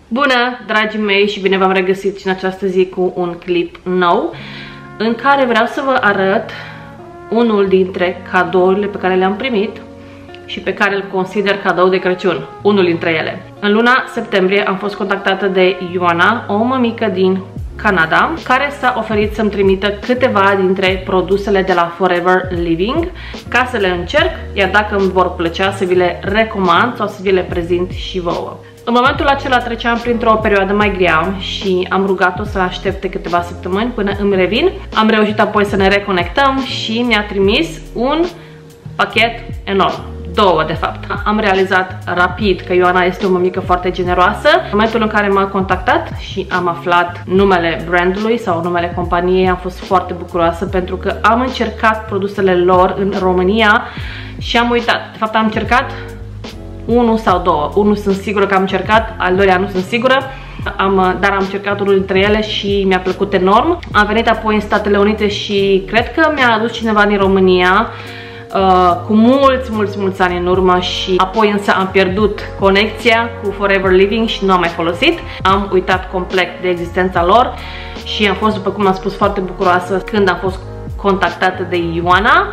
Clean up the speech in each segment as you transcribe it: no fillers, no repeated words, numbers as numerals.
Bună, dragii mei, și bine v-am regăsit și în această zi cu un clip nou în care vreau să vă arăt unul dintre cadourile pe care le-am primit și pe care îl consider cadou de Crăciun, unul dintre ele. În luna septembrie am fost contactată de Ioana, o mămică din Canada, care s-a oferit să-mi trimită câteva dintre produsele de la Forever Living ca să le încerc, iar dacă îmi vor plăcea să vi le recomand sau să vi le prezint și vouă. În momentul acela treceam printr-o perioadă mai grea și am rugat-o să aștepte câteva săptămâni până îmi revin. Am reușit apoi să ne reconectăm și mi-a trimis un pachet enorm. Două, de fapt. Am realizat rapid că Ioana este o mămică foarte generoasă. În momentul în care m-a contactat și am aflat numele brandului sau numele companiei, am fost foarte bucuroasă pentru că am încercat produsele lor în România și am uitat. De fapt, am încercat unul sau două. Unul sunt sigură că am încercat, al doilea nu sunt sigură, dar am încercat unul dintre ele și mi-a plăcut enorm. Am venit apoi în Statele Unite și cred că mi-a adus cineva din România cu mulți ani în urmă și apoi însă am pierdut conexia cu Forever Living și nu am mai folosit. Am uitat complet de existența lor și am fost, după cum am spus, foarte bucuroasă când am fost contactată de Ioana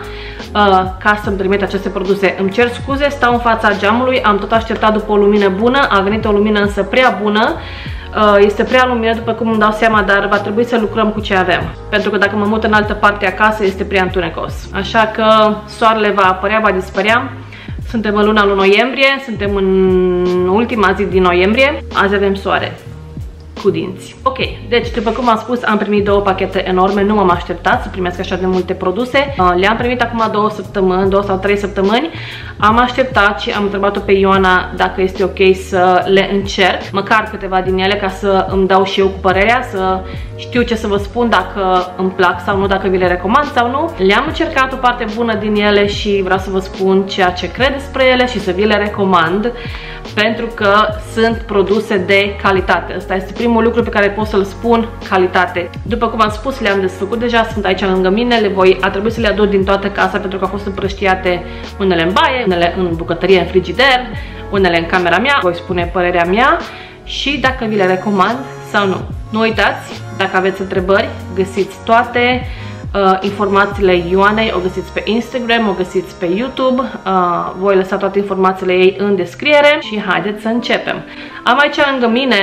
ca să-mi trimit aceste produse. Îmi cer scuze, stau în fața geamului, am tot așteptat după o lumină bună, a venit o lumină însă prea bună. Este prea lumină, după cum îmi dau seama, dar va trebui să lucrăm cu ce avem. Pentru că dacă mă mut în altă parte acasă, este prea întunecos. Așa că soarele va apărea, va dispărea. Suntem în luna lui noiembrie, suntem în ultima zi din noiembrie. Azi avem soare cu dinți. Ok, deci după cum am spus, am primit două pachete enorme, nu m-am așteptat să primesc așa de multe produse. Le-am primit acum 2 sau 3 săptămâni. Am așteptat și am întrebat-o pe Ioana dacă este ok să le încerc, măcar câteva din ele, ca să îmi dau și eu cu părerea, să știu ce să vă spun, dacă îmi plac sau nu, dacă vi le recomand sau nu. Le-am încercat o parte bună din ele și vreau să vă spun ceea ce cred despre ele și să vi le recomand, pentru că sunt produse de calitate. Ăsta este primul lucru pe care pot să-l spun, calitate. După cum am spus, le-am desfăcut deja, sunt aici lângă mine, a trebuit să le aduc din toată casa pentru că au fost împrăștiate unele în baie, unele în bucătărie, în frigider, unele în camera mea. Voi spune părerea mea și dacă vi le recomand sau nu. Nu uitați, dacă aveți întrebări, găsiți toate informațiile Ioanei, o găsiți pe Instagram, o găsiți pe YouTube, voi lăsa toate informațiile ei în descriere și haideți să începem. Am aici lângă mine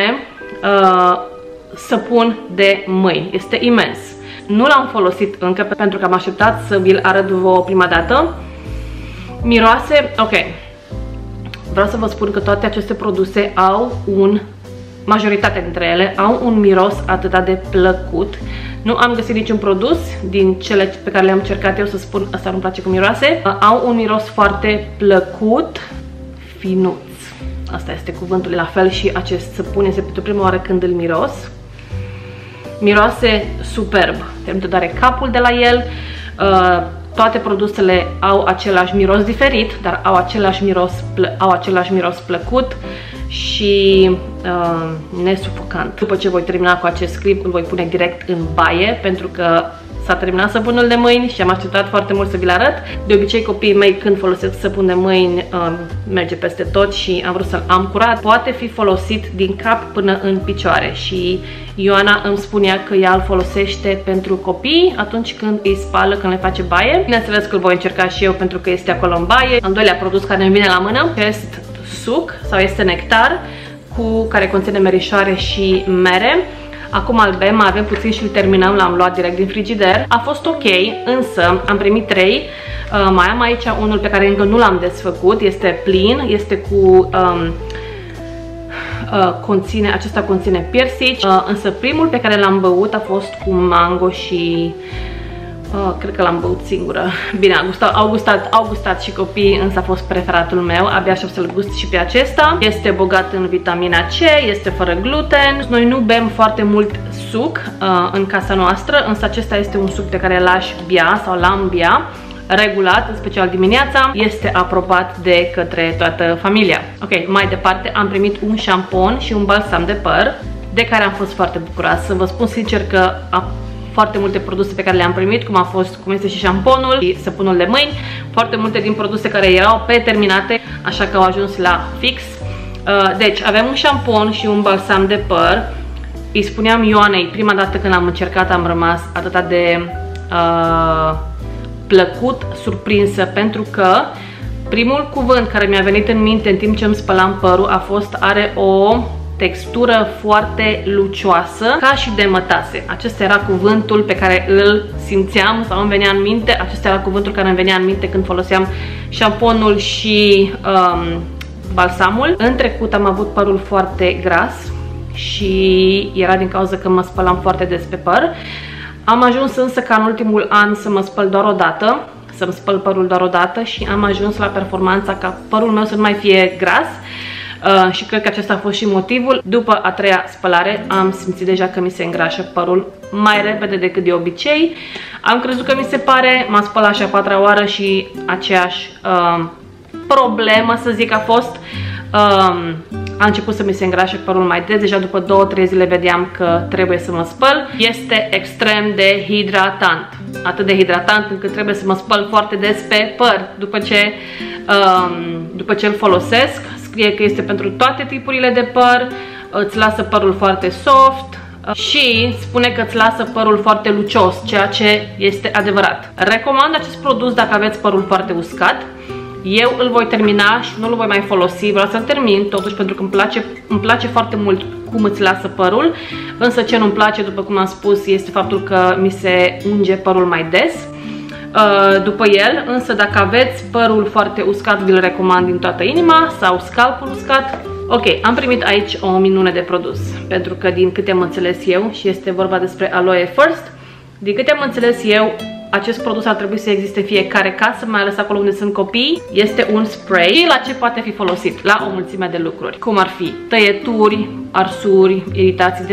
săpun de mâini, este imens. Nu l-am folosit încă pentru că am așteptat să vi-l arăt vouă prima dată. Miroase, ok, vreau să vă spun că toate aceste produse au majoritatea dintre ele au un miros atât de plăcut. Nu am găsit niciun produs din cele pe care le-am încercat eu să spun asta nu-mi place cum miroase. Au un miros foarte plăcut, finuț. Asta este cuvântul, la fel și acest săpun este pentru prima oară când îl miros. Miroase superb, te doare capul de la el. Toate produsele au același miros diferit, dar au același miros plăcut și nesufocant. După ce voi termina cu acest clip, îl voi pune direct în baie, pentru că s-a terminat săpunul de mâini și am așteptat foarte mult să vi-l arăt. De obicei, copiii mei, când folosesc săpun de mâini, merge peste tot și am vrut să-l am curat. Poate fi folosit din cap până în picioare și Ioana îmi spunea că ea îl folosește pentru copii atunci când îi spală, când le face baie. Bineînțeles că îl voi încerca și eu pentru că este acolo în baie. Al doilea produs care îmi vine la mână este suc sau este nectar care conține merișoare și mere. Acum îl bem, mai avem puțin și îl terminăm, l-am luat direct din frigider. A fost ok, însă am primit 3. Mai am aici unul pe care încă nu l-am desfăcut, este plin, este cu acesta conține piersici, însă primul pe care l-am băut a fost cu mango și cred că l-am băut singură. Bine, au gustat și copiii, însă a fost preferatul meu. Abia aștept să-l gust și pe acesta. Este bogat în vitamina C, este fără gluten. Noi nu bem foarte mult suc în casa noastră, însă acesta este un suc pe care l-aș bea sau l-am bea regulat, în special dimineața. Este aprobat de către toată familia. Ok, mai departe am primit un șampon și un balsam de păr, de care am fost foarte bucuroasă. Vă spun sincer că foarte multe produse pe care le-am primit, cum este și șamponul și săpunul de mâini, foarte multe din produse care erau preterminate, așa că au ajuns la fix. Deci avem un șampon și un balsam de păr. Îi spuneam Ioanei, prima dată când am încercat am rămas atât de plăcut, surprinsă, pentru că primul cuvânt care mi-a venit în minte în timp ce îmi spălam părul a fost: are o textură foarte lucioasă, ca și de mătase. Acesta era cuvântul pe care îl simțeam sau îmi venea în minte. Acesta era cuvântul care îmi venea în minte când foloseam șamponul și balsamul. În trecut am avut părul foarte gras și era din cauza că mă spălam foarte des pe păr. Am ajuns însă ca în ultimul an să mă spăl doar o dată, să-mi spăl părul doar o dată și am ajuns la performanța ca părul meu să nu mai fie gras. Și cred că acesta a fost și motivul. După a treia spălare am simțit deja că mi se îngrașă părul mai repede decât de obicei. Am crezut că mi se pare, m-am spălat și a patra oară și aceeași problemă, să zic, a fost. A început să mi se îngrașe părul mai des, deja după 2-3 zile vedeam că trebuie să mă spăl. Este extrem de hidratant, atât de hidratant încât trebuie să mă spăl foarte des pe păr după ce îl folosesc. Scrie că este pentru toate tipurile de păr, îți lasă părul foarte soft și spune că îți lasă părul foarte lucios, ceea ce este adevărat. Recomand acest produs dacă aveți părul foarte uscat. Eu îl voi termina și nu îl voi mai folosi, vreau să-l termin totuși pentru că îmi place foarte mult cum îți lasă părul, însă ce nu-mi place, după cum am spus, este faptul că mi se unge părul mai des după el. Însă dacă aveți părul foarte uscat, vi-l recomand din toată inima, sau scalpul uscat. Ok, am primit aici o minune de produs, pentru că din câte am înțeles eu, și este vorba despre Aloe First, din câte am înțeles eu, acest produs ar trebui să existe în fiecare casă, mai ales acolo unde sunt copii. Este un spray. Și la ce poate fi folosit? La o mulțime de lucruri, cum ar fi tăieturi, arsuri, iritații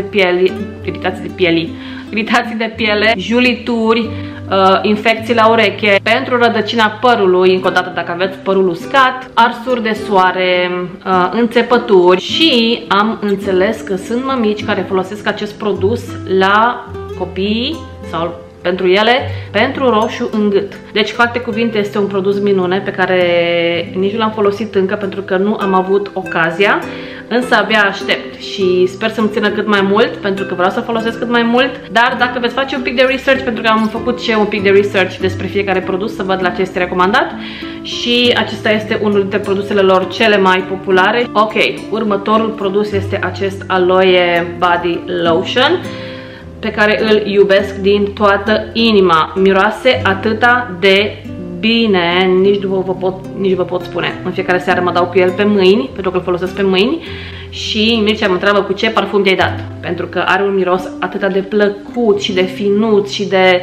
de piele, julituri, infecții la ureche, pentru rădăcina părului, încă o dată dacă aveți părul uscat, arsuri de soare, înțepături. Și am înțeles că sunt mămici care folosesc acest produs la copii sau pentru ele, pentru roșu în gât. Deci, cu alte cuvinte, este un produs minune pe care nici nu l-am folosit încă pentru că nu am avut ocazia, însă abia aștept și sper să-mi țină cât mai mult pentru că vreau să folosesc cât mai mult. Dar dacă veți face un pic de research, pentru că am făcut și eu un pic de research despre fiecare produs, să văd la ce este recomandat, și acesta este unul dintre produsele lor cele mai populare. Ok, următorul produs este acest Aloe Body Lotion, pe care îl iubesc din toată inima. Miroase atâta de bine, nici vă pot spune. În fiecare seară mă dau cu el pe mâini, pentru că îl folosesc pe mâini. Și Mircea mă întreabă cu ce parfum te-ai dat, pentru că are un miros atât de plăcut și de finuț și de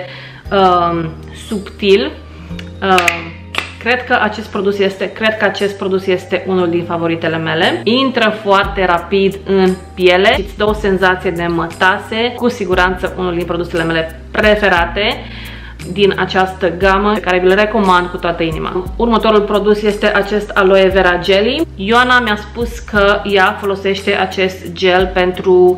subtil. Cred că acest produs este unul din favoritele mele. Intră foarte rapid în piele și îți dă o senzație de mătase. Cu siguranță unul din produsele mele preferate din această gamă, pe care vi-l recomand cu toată inima. Următorul produs este acest Aloe Vera Jelly. Ioana mi-a spus că ea folosește acest gel pentru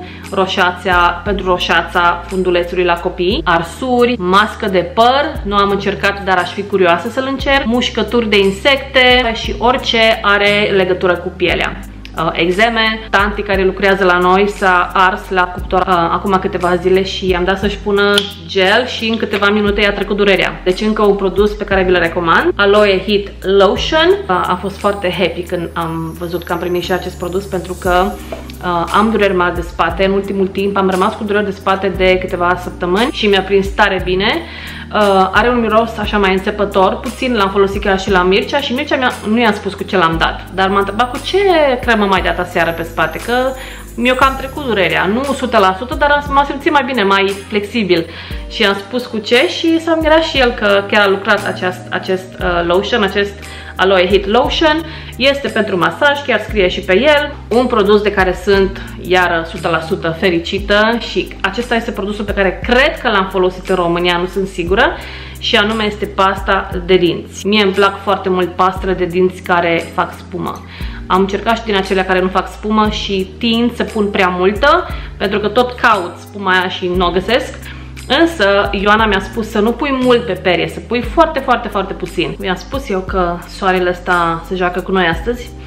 roșața fundulețului la copii, arsuri, mască de păr, nu am încercat, dar aș fi curioasă să-l încerc, mușcături de insecte și orice are legătură cu pielea. Exeme. Tanti care lucrează la noi s-a ars la cuptor acum câteva zile și i-am dat să-și pună gel și în câteva minute i-a trecut durerea. Deci încă un produs pe care vi-l recomand. Aloe Heat Lotion. A fost foarte happy când am văzut că am primit și acest produs, pentru că am dureri mari de spate. În ultimul timp am rămas cu dureri de spate de câteva săptămâni și mi-a prins tare bine. Are un miros așa mai înțepător, puțin l-am folosit chiar și la Mircea și Mircea nu i-am spus cu ce l-am dat, dar m-a întrebat cu ce cremă mai dat aseară pe spate, că mi-o cam trecut durerea, nu 100%, dar m-am simțit mai bine, mai flexibil, și am spus cu ce și s-a mirat și el că chiar a lucrat acest lotion, acest Aloe Heat Lotion. Este pentru masaj, chiar scrie și pe el. Un produs de care sunt iară 100% fericită și acesta este produsul pe care cred că l-am folosit în România, nu sunt sigură, și anume este pasta de dinți. Mie îmi plac foarte mult pastele de dinți care fac spumă. Am încercat și din acelea care nu fac spumă și tind să pun prea multă, pentru că tot caut spuma aia și nu o găsesc. Însă Ioana mi-a spus să nu pui mult pe perie, să pui foarte, foarte, foarte puțin. Mi-a spus eu că soarele ăsta se joacă cu noi astăzi.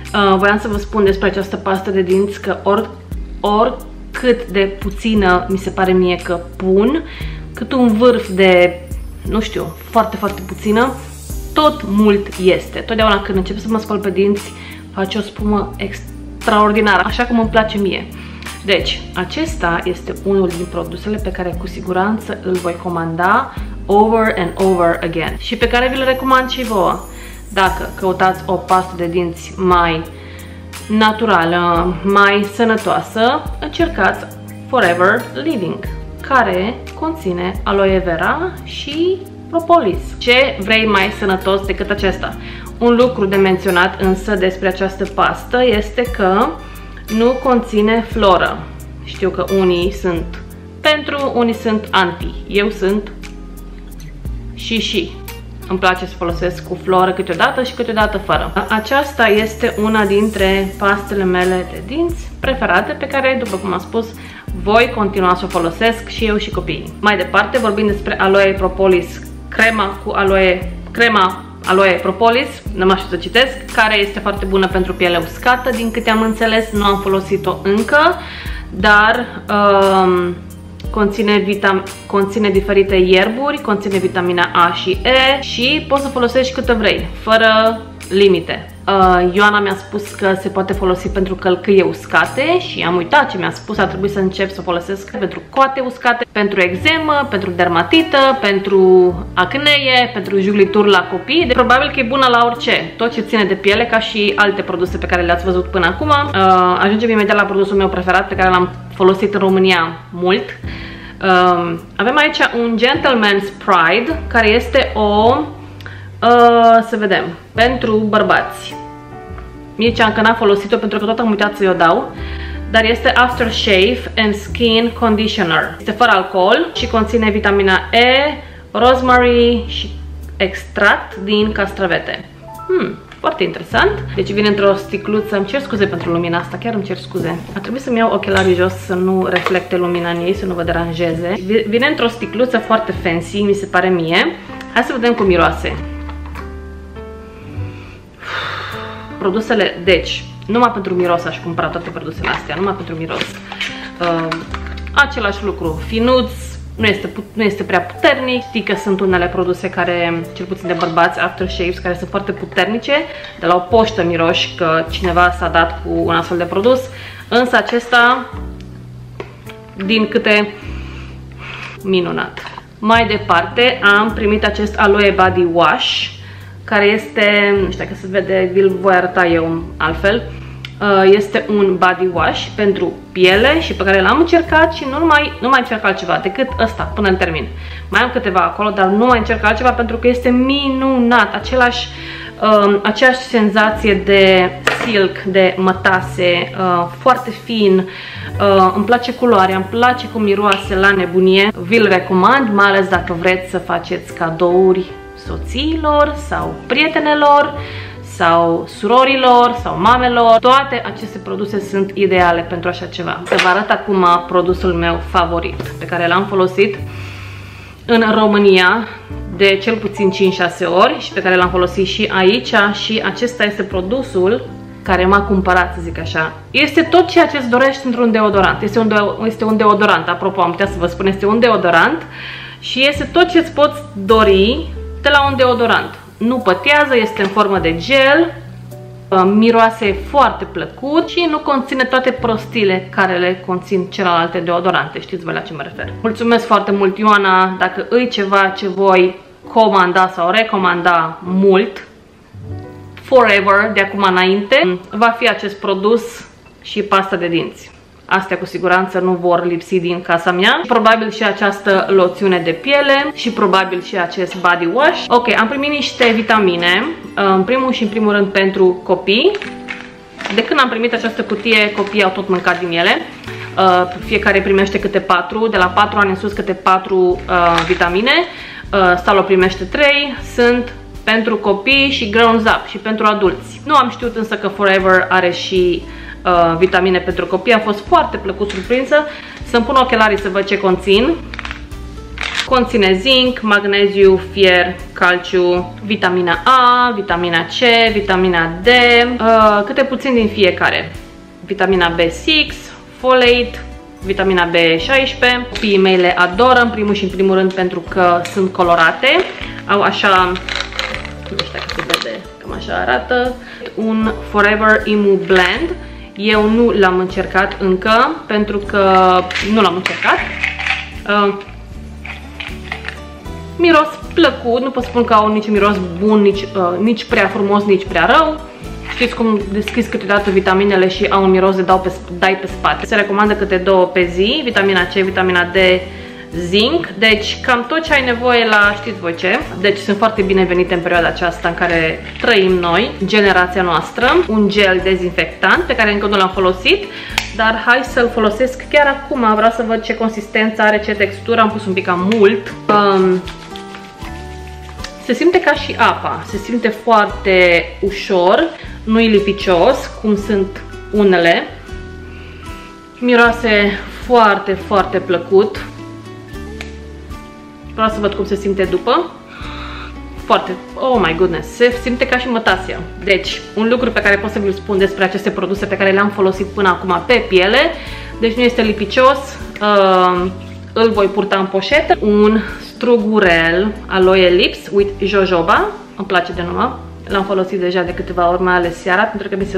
Voiam să vă spun despre această pastă de dinți că oricât de puțină mi se pare mie că pun, cât un vârf de, nu știu, foarte, foarte puțină, tot mult este. Totdeauna când încep să mă spăl pe dinți, face o spumă extraordinară, așa cum îmi place mie. Deci, acesta este unul din produsele pe care cu siguranță îl voi comanda over and over again și pe care vi-l recomand și vouă. Dacă căutați o pastă de dinți mai naturală, mai sănătoasă, încercați Forever Living, care conține aloe vera și propolis. Ce vrei mai sănătos decât acesta? Un lucru de menționat însă despre această pastă este că nu conține floră. Știu că unii sunt pentru, unii sunt anti. Eu sunt și. Îmi place să folosesc cu floră câteodată și câteodată fără. Aceasta este una dintre pastele mele de dinți preferate, pe care, după cum am spus, voi continua să o folosesc și eu și copiii. Mai departe vorbim despre aloe propolis, crema aloe propolis, nu mai știu să citesc, care este foarte bună pentru piele uscată, din câte am înțeles. Nu am folosit-o încă, dar conține diferite ierburi, conține vitamina A și E și poți să folosești câtă vrei, fără limite. Ioana mi-a spus că se poate folosi pentru călcâie uscate și am uitat ce mi-a spus, ar trebui să încep să o folosesc pentru coate uscate, pentru eczemă, pentru dermatită, pentru acnee, pentru juglituri la copii. Deci, probabil că e bună la orice, tot ce ține de piele, ca și alte produse pe care le-ați văzut până acum. Ajungem imediat la produsul meu preferat, pe care l-am folosit în România mult. Avem aici un Gentleman's Pride, care este o să vedem, pentru bărbați. Mie ce încă n-am folosit-o pentru că tot am uitat să-i o dau, dar este Aftershave and Skin Conditioner. Este fără alcool și conține vitamina E, rosemary și extract din castravete. Foarte interesant. Deci vine într-o sticluță. Îmi cer scuze pentru lumina asta, chiar îmi cer scuze. A trebuit să-mi iau ochelarii jos să nu reflecte lumina în ei, să nu vă deranjeze. Vine într-o sticluță foarte fancy, mi se pare mie. Hai să vedem cum miroase. Produsele, deci, numai pentru miros aș cumpăra toate produsele astea, numai pentru miros. Același lucru, finuț, nu este prea puternic. Știi că sunt unele produse care, cel puțin de bărbați, aftershaves, care sunt foarte puternice, de la o poștă miroși că cineva s-a dat cu un astfel de produs, însă acesta, din câte, minunat. Mai departe am primit acest Aloe Body Wash, care este, nu știu dacă se vede, vi-l voi arăta eu altfel. Este un body wash pentru piele și pe care l-am încercat și nu mai încerc altceva decât ăsta până în termin. Mai am câteva acolo, dar nu mai încerc altceva pentru că este minunat. Aceeași senzație de silk, de mătase, foarte fin. Îmi place culoarea, îmi place cum miroase la nebunie. Vi-l recomand, mai ales dacă vreți să faceți cadouri soțiilor sau prietenelor sau surorilor sau mamelor. Toate aceste produse sunt ideale pentru așa ceva. Să vă arăt acum produsul meu favorit, pe care l-am folosit în România de cel puțin 5-6 ori și pe care l-am folosit și aici, și acesta este produsul care m-a cumpărat, să zic așa. Este tot ceea ce îți dorești într-un deodorant. Este un deodorant, apropo, am putea să vă spun, este un deodorant și este tot ce îți poți dori de la un deodorant. Nu pătează, este în formă de gel, miroase foarte plăcut și nu conține toate prostile care le conțin celelalte deodorante. Știți voi la ce mă refer. Mulțumesc foarte mult, Ioana, dacă îi ceva ce voi comanda sau recomanda mult, forever, de acum înainte, va fi acest produs și pasta de dinți. Astea cu siguranță nu vor lipsi din casa mea. Probabil și această loțiune de piele și probabil și acest body wash. Ok, am primit niște vitamine, în primul și în primul rând pentru copii. De când am primit această cutie, copiii au tot mâncat din ele. Fiecare primește câte 4, de la 4 ani în sus câte 4 vitamine. Stalo primește 3, sunt pentru copii și grown up și pentru adulți. Nu am știut însă că Forever are și vitamine pentru copii. Am fost foarte plăcut surprinsă. Să-mi pun ochelarii să văd ce conțin. Conține zinc, magneziu, fier, calciu, vitamina A, vitamina C, vitamina D, câte puțin din fiecare. Vitamina B6, folate, vitamina B16. Copiii mei le adoră, în primul și în primul rând pentru că sunt colorate. Au așa, nu știu dacă se vede, cam așa arată, un Forever Imu Blend. Eu nu l-am încercat încă, pentru că nu l-am încercat. Miros plăcut, nu pot spun că au nici miros bun, nici prea frumos, nici prea rău. Știți cum deschizi câteodată vitaminele și au un miros de dai pe spate. Se recomandă câte 2 pe zi, vitamina C, vitamina D, zinc. Deci cam tot ce ai nevoie la știți voi ce. Deci sunt foarte binevenite în perioada aceasta în care trăim noi, generația noastră. Un gel dezinfectant pe care încă nu l-am folosit, dar hai să-l folosesc chiar acum. Vreau să văd ce consistență are, ce textură. Am pus un pic cam mult. Se simte ca și apa, se simte foarte ușor, nu-i lipicios, cum sunt unele. Miroase foarte, foarte plăcut. Vreau să văd cum se simte după. Foarte, oh my goodness, se simte ca și mătasia. Deci, un lucru pe care pot să vi-l spun despre aceste produse pe care le-am folosit până acum pe piele, deci nu este lipicios, îl voi purta în poșetă. Un strugurel Aloe Lips with jojoba, îmi place de nume, l-am folosit deja de câteva ori, mai ales seara, pentru că mi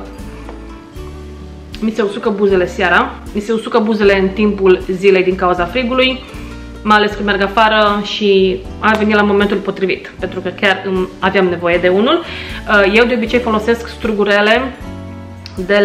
se usucă buzele seara, mi se usucă buzele în timpul zilei din cauza frigului, mai ales când merg afară și a venit la momentul potrivit, pentru că chiar aveam nevoie de unul. Eu de obicei folosesc strugurele de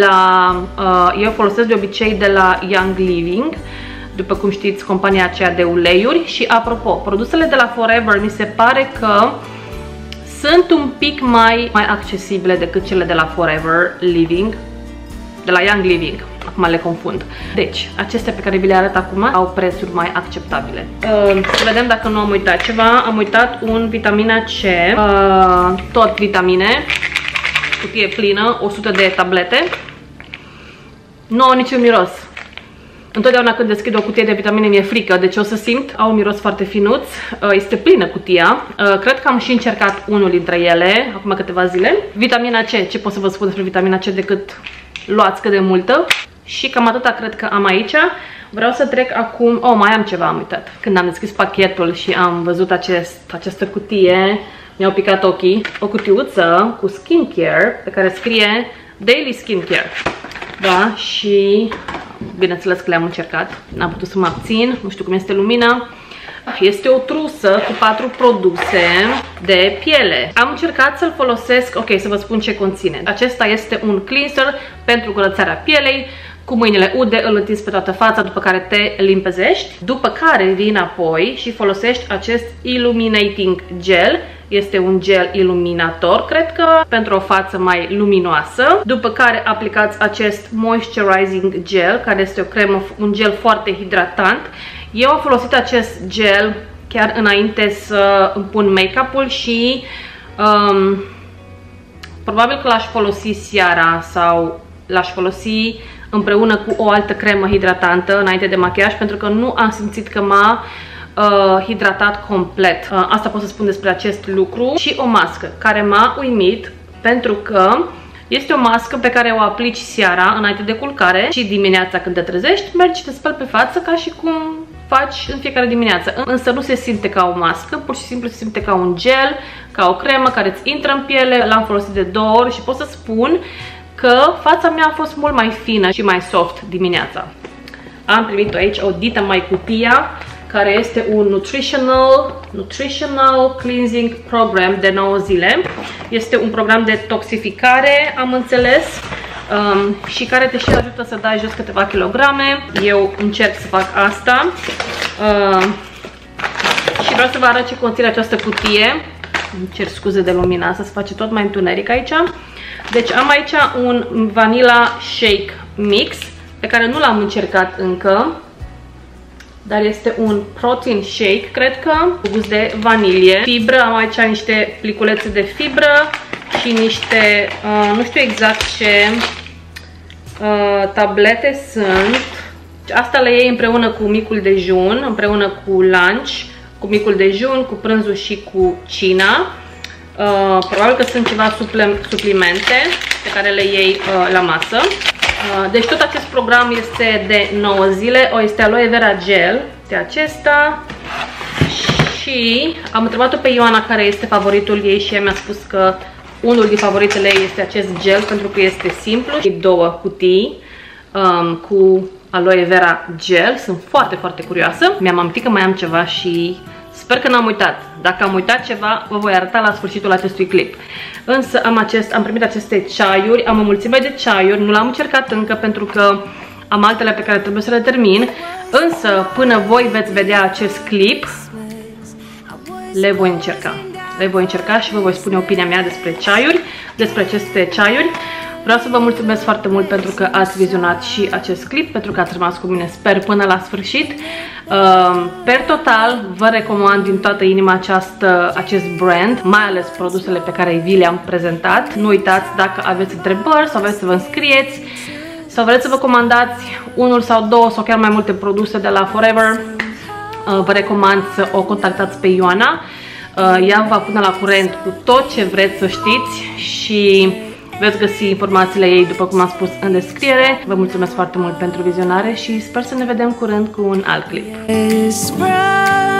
la Young Living, după cum știți, compania aceea de uleiuri. Și apropo, produsele de la Forever mi se pare că sunt un pic mai accesibile decât cele de la Forever Living, de la Young Living. Acum le confund. Deci, acestea pe care vi le arăt acum au prețuri mai acceptabile. Să vedem dacă nu am uitat ceva. Am uitat un vitamina C, tot vitamine, cutie plină, 100 de tablete. Nu au niciun miros. Întotdeauna când deschid o cutie de vitamine mi-e frică, deci o să simt, au un miros foarte finuț, este plină cutia. Cred că am și încercat unul dintre ele, acum câteva zile. Vitamina C, ce pot să vă spun despre vitamina C decât luați cât de multă. Și cam atâta cred că am aici. Vreau să trec acum, mai am ceva, am uitat. Când am deschis pachetul și am văzut această cutie, mi-au picat ochii. O cutiuță cu skincare pe care scrie Daily Skincare. Da, și bineînțeles că le-am încercat, n-am putut să mă abțin, nu știu cum este lumina. Este o trusă cu 4 produse de piele. Am încercat să-l folosesc, ok, să vă spun ce conține. Acesta este un cleanser pentru curățarea pielei, cu mâinile ude, îl întinzi pe toată fața, după care te limpezești, după care vii înapoi și folosești acest Illuminating Gel. Este un gel iluminator, cred că, pentru o față mai luminoasă. După care aplicați acest Moisturizing Gel, care este o cremă, un gel foarte hidratant. Eu am folosit acest gel chiar înainte să îmi pun make-up-ul și probabil că l-aș folosi seara sau l-aș folosi împreună cu o altă cremă hidratantă înainte de machiaj, pentru că nu am simțit că m-a hidratat complet. Asta pot să spun despre acest lucru. Și o mască care m-a uimit, pentru că este o mască pe care o aplici seara înainte de culcare și dimineața când te trezești, mergi și te speli pe față ca și cum faci în fiecare dimineață. Însă nu se simte ca o mască, pur și simplu se simte ca un gel, ca o cremă care îți intră în piele. L-am folosit de 2 ori și pot să spun că fața mea a fost mult mai fină și mai soft dimineața. Am primit aici o dită mai cutia, care este un Nutritional Cleansing Program de 9 zile. Este un program de toxificare, am înțeles, și care te și ajută să dai jos câteva kilograme. Eu încerc să fac asta și vreau să vă arăt ce conține această cutie. Îmi cer scuze de lumina asta, se face tot mai întuneric aici. Deci am aici un Vanilla Shake Mix, pe care nu l-am încercat încă, dar este un protein shake, cred că, cu gust de vanilie. Fibră, am aici niște pliculețe de fibră și niște, nu știu exact ce tablete sunt. Asta le iei împreună cu micul dejun, împreună cu lunch cu micul dejun, cu prânzul și cu cina. Probabil că sunt ceva suplimente pe care le iei la masă. Deci tot acest program este de 9 zile. Este aloe vera gel, este acesta. Și am întrebat-o pe Ioana care este favoritul ei și ea mi-a spus că unul din favoritele ei este acest gel pentru că este simplu. 2 cutii cu aloe vera gel. Sunt foarte, foarte curioasă. Mi-am amintit că mai am ceva și sper că n-am uitat. Dacă am uitat ceva, vă voi arăta la sfârșitul acestui clip. Însă am primit aceste ceaiuri, am o mulțime de ceaiuri, nu l-am încercat încă pentru că am altele pe care trebuie să le termin. Însă, până voi veți vedea acest clip, le voi încerca. Le voi încerca și vă voi spune opinia mea despre ceaiuri, despre aceste ceaiuri. Vreau să vă mulțumesc foarte mult pentru că ați vizionat și acest clip, pentru că ați rămas cu mine, sper, până la sfârșit. Per total, vă recomand din toată inima acest brand, mai ales produsele pe care vi le-am prezentat. Nu uitați, dacă aveți întrebări sau vreți să vă înscrieți sau vreți să vă comandați unul sau 2 sau chiar mai multe produse de la Forever, vă recomand să o contactați pe Ioana. Ea va pune la curent cu tot ce vreți să știți și veți găsi informațiile ei, după cum am spus, în descriere. Vă mulțumesc foarte mult pentru vizionare și sper să ne vedem curând cu un alt clip.